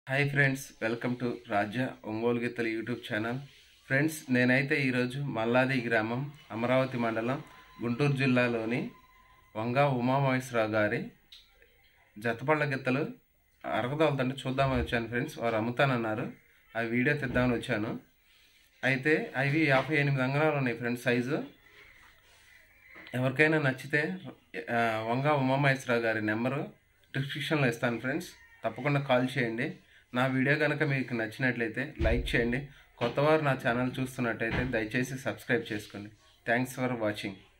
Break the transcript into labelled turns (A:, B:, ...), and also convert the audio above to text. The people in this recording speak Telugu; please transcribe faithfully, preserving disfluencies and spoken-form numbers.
A: హాయ్ ఫ్రెండ్స్, వెల్కమ్ టు రాజ్య ఒంగోలు గిత్తలు యూట్యూబ్ ఛానల్. ఫ్రెండ్స్, నేనైతే ఈరోజు మల్లాది గ్రామం, అమరావతి మండలం, గుంటూరు జిల్లాలోని వంగా ఉమామహేశ్వరరావు గారి జతపళ్ళ గిత్తలు అరకదోలుతుంటే చూద్దామని వచ్చాను ఫ్రెండ్స్. వారు అమ్ముతానన్నారు, ఆ వీడియో తెద్దామని వచ్చాను. అయితే అవి యాభై ఎనిమిది అంగళాలు ఉన్నాయి ఫ్రెండ్స్ సైజు. ఎవరికైనా నచ్చితే వంగా ఉమామహేశ్వరరావు గారి నెంబరు డిస్క్రిప్షన్లో ఇస్తాను ఫ్రెండ్స్, తప్పకుండా కాల్ చేయండి. నా వీడియో కనుక మీకు నచ్చినట్లయితే లైక్ చేయండి. కొత్తవారు నా ఛానల్ చూస్తున్నట్టయితే దయచేసి సబ్స్క్రైబ్ చేసుకోండి. Thanks for watching.